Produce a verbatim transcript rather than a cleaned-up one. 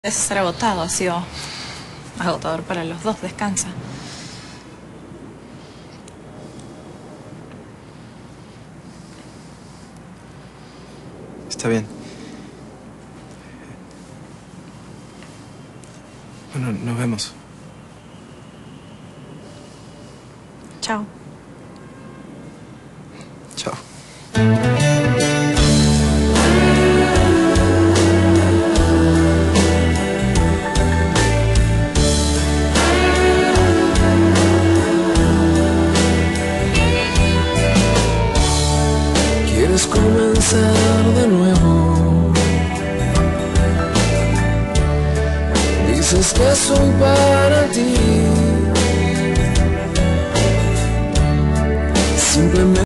Debes estar agotado, ha sido agotador para los dos. Descansa. Está bien. Bueno, nos vemos. Chao. Chao. Quieres comenzar de nuevo. Dices que soy para ti. Simplemente